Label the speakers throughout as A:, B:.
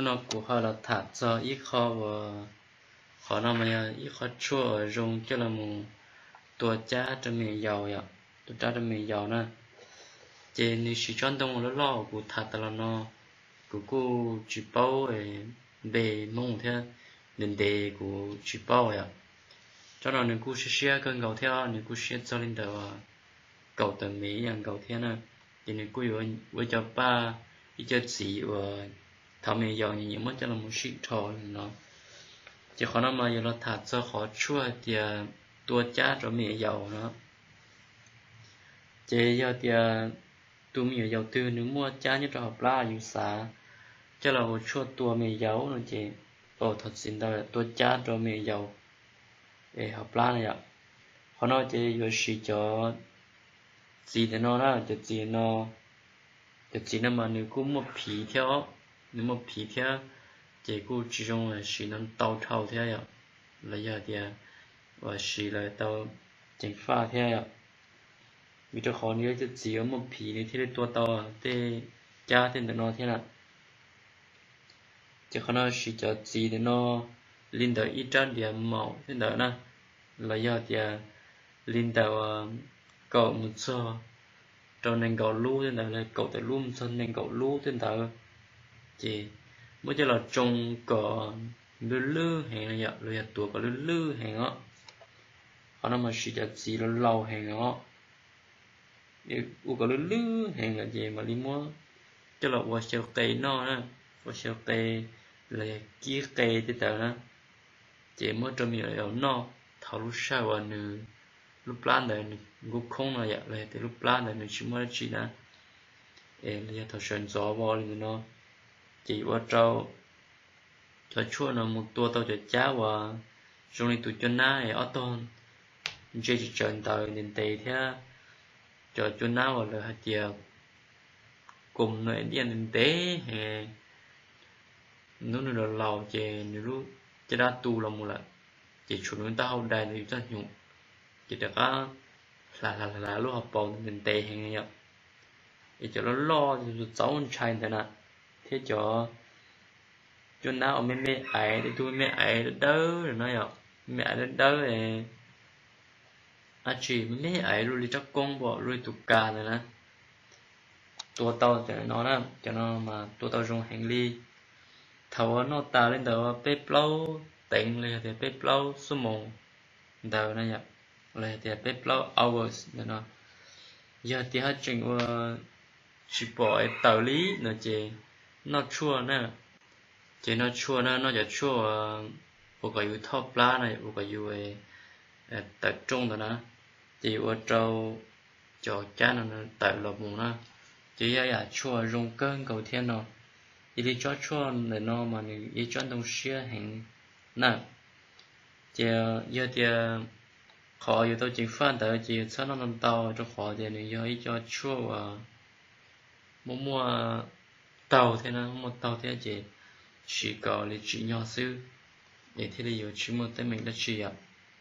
A: nó của họ là thả cho ít kho và họ nó mà ít kho chua ở rong cho là một tua cha cho mình giàu vậy tua cha cho mình giàu nè trên đi sử dụng đông nó lo của thả tao là nó của cô chỉ bao ấy bề mông theo nên đề của chỉ bao vậy cho nên nếu cô sẽ cơn gạo theo nếu cô sẽ cho lên đầu gạo tầm mỹอย่างgạo theo nè thì nếu cô với cho ba ít cho chị và thảo mình giàu nhiều mất cho là một shit thò nó chỉ khó mà giờ nó thả cho khó chua thì tua cha cho mình giàu nó chỉ giờ thì tụi mình giàu tư nếu mua cha như cho học laอยู่xã cho là một chua tua mình giàu nó chỉ thật xin đâu là tua cha cho mình giàu để học la này ạ họ nói chỉ vừa sử cho gì thì nó là cho gì nó mà nếu cũng một phí theo nếu một phí theo chỉ cũng chỉ dùng là sử dụng tàu thầu theo ạ là giờ thì và sử là tàu chính pha theo ạ vì cho họ nhớ cho chỉ ở một phí này thì tua tàu thì cha thì nó thế nào chỉ họ nói sử cho gì thì nó linh đạo ít ra điểm màu thế đó nè là giờ thì linh đạo cậu một số cho nên cậu lú thế nào là cậu tự lú cho nên cậu lú thế nào chỉ mới cho là trồng cỏ lư hàng này vậy rồi tuổi cỏ lư hàng á họ nói mà sử dụng gì là lâu hàng á u cỏ lư hàng là gì mà đi mua cho là qua sầu cây nó nè qua sầu cây là kia cây thế nào nè chỉ mới cho mình ở nó thảo lúc sau và nữ lúc plan này lúc không là vậy là từ lúc plan này nữ chỉ mới chỉ là là thảo sơn gió vào thì nó chỉ qua trâu cho chua nó một tua tàu cho cháo và trong này tụi cho ná thì ở ton chơi chỉ chọn tàu nên tệ thế cho ná và là hạt tiệp cùng nơi đi ăn tế hè nó là lầu chè nếu chỉ đã tu là một là chỉ chủ chúng ta hậu đại thì ta nhung chỉ được là lúc học bầu nên tệ hè như vậy để cho nó lo thì cháu con trai thế nào thế cho nào mẹ ấy để tôi mẹ ấy đỡ rồi nói ạ mẹ ấy đỡ thì chỉ mẹ ấy rồi đi chắc con bỏ rồi tụt cả rồi nè tua tàu cho nó nè cho nó mà tua tàu dùng hành lý thầu nó tạo lên đầu bếp lâu tỉnh lên thì bếp lâu số một đầu này ạ lên thì bếp lâu hours nữa nó giờ thì hết chuyện chỉ bỏ tàu lý nữa chị nó chua nè chỉ nó chua nóจะchua bộ cáiอยู่ top ปลา này bộ cáiอยู่tập trung đó nè chỉ ở trâu cho cha nó tại lộc mùng nè chỉ là chua rong cơn cầu thiên nó đi cho chua để nó mà đi cho đông xia hình nè chỉ giờ thì họอยู่tôi chỉ phát tới chỉ sao nó nằm tàu cho họ thì này giờ cho chua và mua tàu thế nào mua tàu thế chị chỉ có là chỉ nhỏ xíu để thì là chỉ một tới mình đã chỉ ạ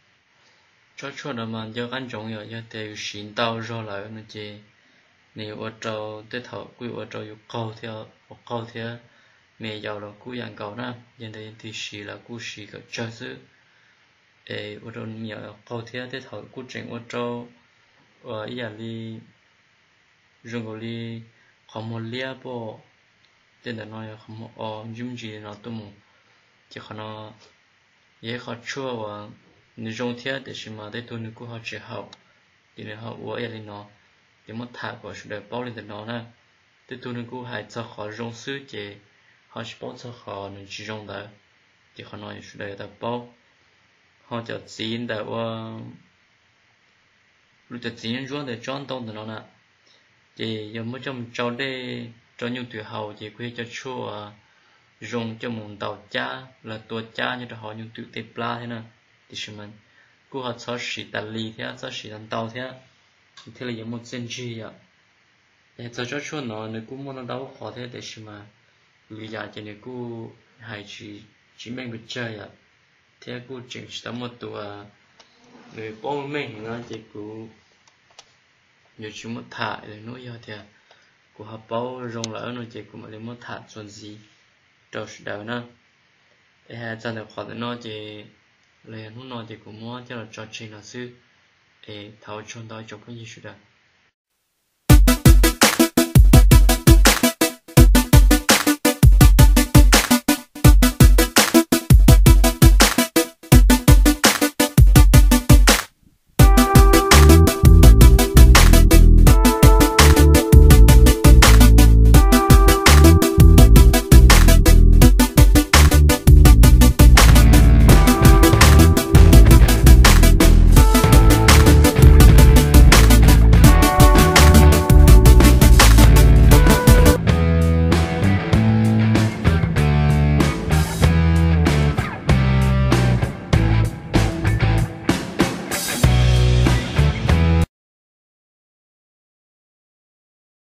A: cho đó mà do ăn trồng rồi do theo xin tàu rồi lại nó chị nếu ở trâu tới thọ quy ở trâu yêu cầu theo mẹ giàu là cú dạng cầu nè hiện tại thì chỉ là cú chỉ có chơi xíu để ở trâu nhiều cầu theo tới thọ cú chuyện ở trâu và ý là đi dùng cái đi không một lia bộ tên là nói không một dùng gì nó tụi mình chỉ có nó dễ khó chua và nếu dùng theo để xem mà để tụi nó cũng họ chỉ học thì nếu họ uống vậy thì nó thì mất thải của sự đời bao lên từ nó nè để tụi nó cũng hay cho họ dùng sữa chỉ họ chỉ bảo cho họ nó chỉ dùng đó thì họ nói sự đời ta bao họ cho chín để lúc cho chín dùng để chọn đông từ nó nè thì giờ mới trong trâu đây cho nhiều tuổi hậu chỉ quy cho chua dùng cho một tàu cha là tua cha như là họ nhiều tuổi tép la thế nào thì xem mình cô họ cho xỉ tạt lì thế cho xỉ tạt tàu thế là giống một chân chi ạ để cho chua nó nếu cô muốn nó đâu khó thế để xem mà lý giải cho nên cô hay chỉ mình bị chơi ạ thế cô chỉnh chỉ một tuổi người bố mình nó chỉ cô nhiều chúng mất thải để nuôi cho thì của họ bao rong lỡ nó chỉ của mình mất thải chuyện gì trâu đầu nó hai chân được khỏi nó thì lấy nó nó thì cũng muốn cho là cho chị nó sư tháo chọn đó cho cái gì đó